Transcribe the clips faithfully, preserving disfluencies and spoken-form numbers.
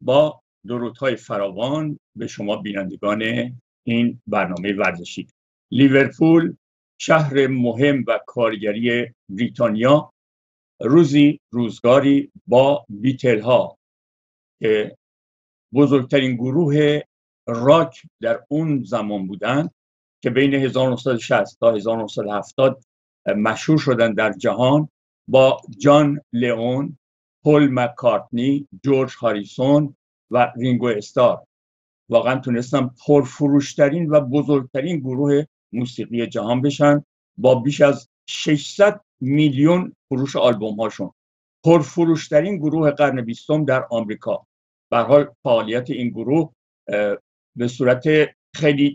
با درودهای فراوان به شما بینندگان این برنامه ورزشی. لیورپول، شهر مهم و کارگری بریتانیا، روزی روزگاری با بیتل ها که بزرگترین گروه راک در اون زمان بودند که بین هزار و نهصد و شصت تا هزار و نهصد و هفتاد مشهور شدن در جهان، با جان لئون، پل مکارتنی، جورج هاریسون و رینگو استار واقعا تونستن پرفروشترین و بزرگترین گروه موسیقی جهان بشن با بیش از ششصد میلیون فروش آلبوم هاشون. پرفروشترین گروه قرن بیستم در آمریکا. به هر حال فعالیت این گروه به صورت خیلی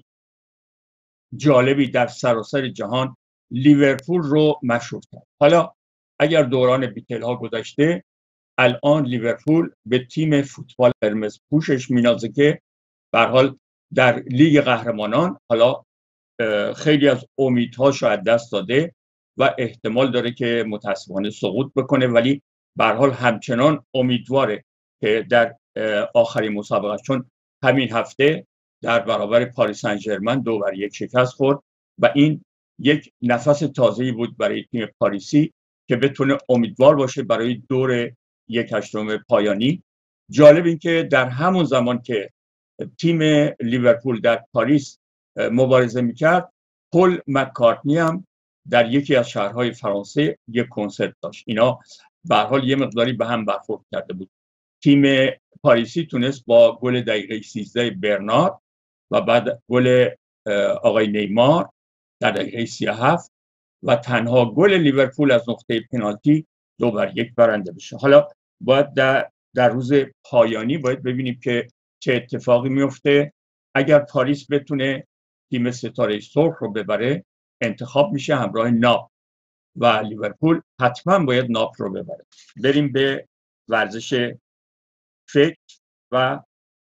جالبی در سراسر جهان لیورپول رو مشهور کرد. حالا اگر دوران بیتل ها گذشته، الان لیورپول به تیم فوتبال قرمز پوشش مینازه که به هر حال در لیگ قهرمانان حالا خیلی از امیدهاش رو از دست داده و احتمال داره که متاسفانه سقوط بکنه، ولی به هر حال همچنان امیدواره که در آخرین مسابقه، چون همین هفته در برابر پاریس سن ژرمن دو بر یک شکست خورد و این یک نفس تازه‌ای بود برای تیم پاریسی که بتونه امیدوار باشه برای دور یک هشتم پایانی. جالب این که در همون زمان که تیم لیورپول در پاریس مبارزه میکرد، پل مکارتنی هم در یکی از شهرهای فرانسه یک کنسرت داشت. اینا به هر حال یه مقداری به هم برخورد کرده بود. تیم پاریسی تونست با گل دقیقه سیزده برنارد و بعد گل آقای نیمار در دقیقه سی و هفت و تنها گل لیورپول از نقطه پنالتی دو بر یک برنده بشه. حالا باید در, در روز پایانی باید ببینیم که چه اتفاقی میفته. اگر پاریس بتونه تیم ستاره سرخ رو ببره، انتخاب میشه همراه ناپ و لیورپول حتما باید ناپ رو ببره. بریم به ورزش فکر و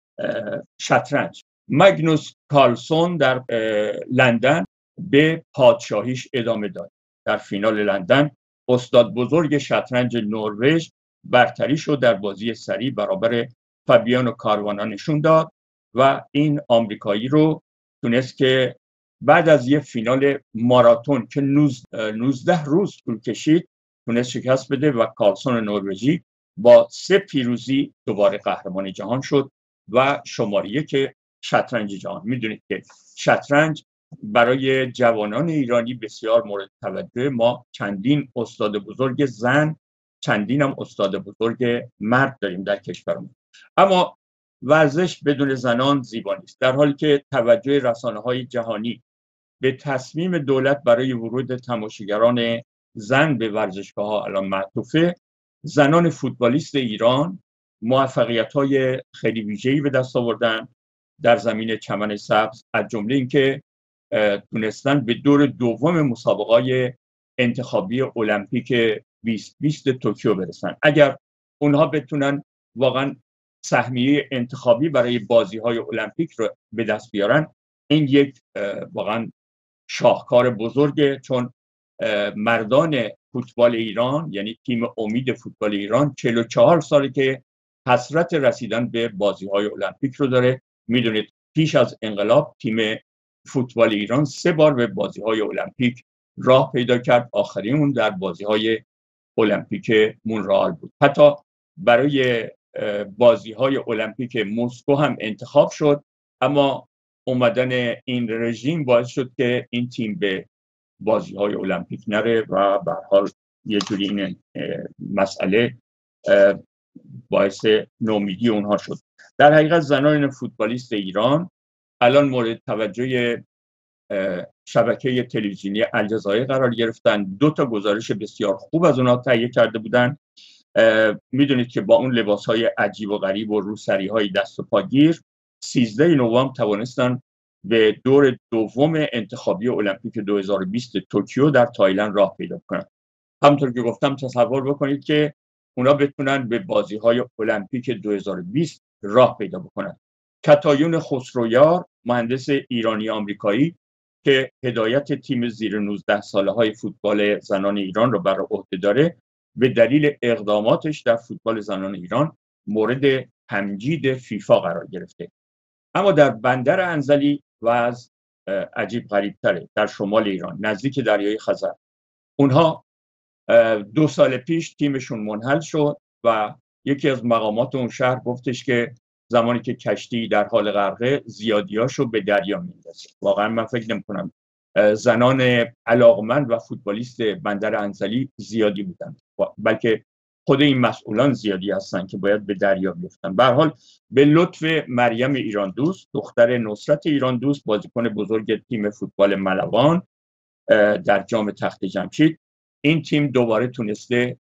شطرنج. مگنوس کارلسن در لندن به پادشاهیش ادامه داد. در فینال لندن استاد بزرگ شطرنج نروژ برتری شد در بازی سری برابر فابیانو کاروانا نشون داد و این آمریکایی رو تونست که بعد از یه فینال ماراتون که نوزده روز طول کشید تونست شکست بده و کارلسن نروژی با سه پیروزی دوباره قهرمان جهان شد و شماره یک شطرنج جهان. میدونید که شطرنج برای جوانان ایرانی بسیار مورد توجه. ما چندین استاد بزرگ زن، چندین هم استاد بزرگ مرد داریم در کشورمون. اما ورزش بدون زنان زیبا نیست. در حالی که توجه رسانه‌های جهانی به تصمیم دولت برای ورود تماشاگران زن به ورزشگاه‌ها الان معطوفه، زنان فوتبالیست ایران موفقیت‌های خیلی ویژه‌ای به دست آوردن در زمین چمن سبز، از جمله اینکه تونستن به دور دوم مسابقات انتخابی المپیک بیست بیست توکیو برسن. اگر اونها بتونن واقعا سهمیه انتخابی برای بازی‌های المپیک رو به دست بیارن، این یک واقعا شاهکار بزرگه، چون مردان فوتبال ایران، یعنی تیم امید فوتبال ایران، چهل و چهار ساله که حسرت رسیدن به بازی‌های المپیک رو داره. میدونید پیش از انقلاب تیم فوتبال ایران سه بار به بازی‌های المپیک راه پیدا کرد. آخرین اون در بازی‌های المپیک مونرال بود. حتی برای بازی‌های المپیک مسکو هم انتخاب شد، اما اومدن این رژیم باعث شد که این تیم به بازی‌های المپیک نره و به هر حال یه جوری این مسئله باعث نومیدی اونها شد. در حقیقت زنان فوتبالیست ایران الان مورد توجه شبکه تلویزیونی الجزایر قرار گرفتن. دو تا گزارش بسیار خوب از اونها تهیه کرده بودن. میدونید که با اون لباس‌های عجیب و غریب و روسری‌های دست و پاگیر سیزده نوامبر توانستن به دور دوم انتخابی المپیک دو هزار و بیست توکیو در تایلند راه پیدا کنند. همونطور که گفتم تصور بکنید که اونا بتونن به بازی‌های المپیک دو هزار و بیست راه پیدا بکنن. کتایون خسرویار، مهندس ایرانی آمریکایی که هدایت تیم زیر نوزده ساله های فوتبال زنان ایران رو بر عهده داره، به دلیل اقداماتش در فوتبال زنان ایران مورد تمجید فیفا قرار گرفته. اما در بندر انزلی وضع عجیب غریب تره. در شمال ایران نزدیک دریای خزر، اونها دو سال پیش تیمشون منحل شد و یکی از مقامات اون شهر گفتش که زمانی که کشتی در حال غرقه زیادیاشو به دریا میندازه. واقعا من فکر نمی‌کنم زنان علاقمند و فوتبالیست بندر انزلی زیادی بودن، بلکه خود این مسئولان زیادی هستن که باید به دریا بیفتن. به هر حال به لطف مریم ایران دوست، دختر نصرت ایران دوست، بازیکن بزرگ تیم فوتبال ملوان در جام تخت جمشید، این تیم دوباره تونسته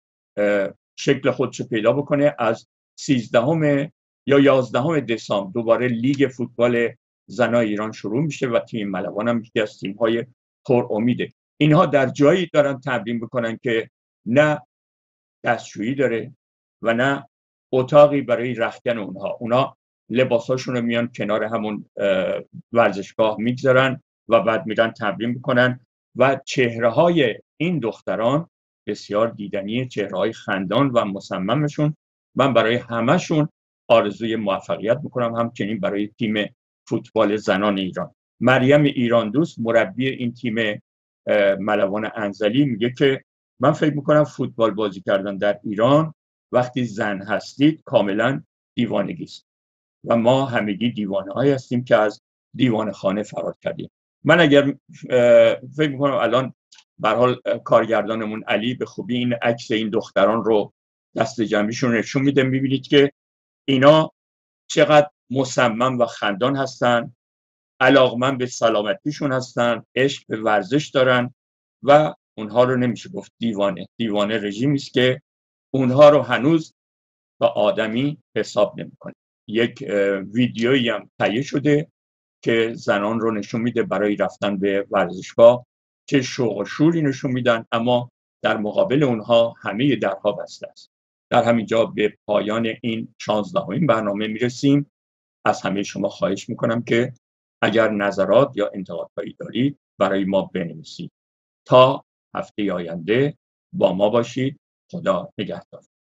شکل خودشو پیدا بکنه. از سیزدهم یا یازدهم دسامبر دوباره لیگ فوتبال زنای ایران شروع میشه و تیم ملوان هم یکی از تیم‌های پر امیده. اینها در جایی دارن تمرین بکنن که نه دستشویی داره و نه اتاقی برای رختکن اونها. اونها لباساشون رو میان کنار همون ورزشگاه میگذارن و بعد میرن تمرین میکنن و چهره‌های این دختران بسیار دیدنی، چهره‌های خندان و مصممشون. من برای همه‌شون آرزوی موفقیت میکنم، همچنین برای تیم فوتبال زنان ایران. مریم ایران دوست، مربی این تیم ملوان انزلی، میگه که من فکر میکنم فوتبال بازی کردن در ایران وقتی زن هستید کاملا دیوانگی است و ما همگی دیوانه های هستیم که از دیوانه خانه فرار کردیم. من اگر فکر میکنم الان به هر حال کارگردانمون علی به خوبی این عکس این دختران رو دست جمعیشون نشون میده، میبینید که اینا چقدر مصمم و خندان هستن، علاقمند به سلامتیشون هستن، عشق به ورزش دارن و اونها رو نمیشه گفت دیوانه. دیوانه رژیمی است که اونها رو هنوز با آدمی حساب نمیکنه. یک ویدیویی هم تهیه شده که زنان رو نشون میده برای رفتن به ورزشگاه که شوق و شوری نشون میدن، اما در مقابل اونها همه درها بسته است. در همینجا به پایان این شانزدهمین برنامه میرسیم. از همه شما خواهش میکنم که اگر نظرات یا انتقادهایی دارید برای ما بنویسید. تا هفته آینده با ما باشید. خدا نگهدار.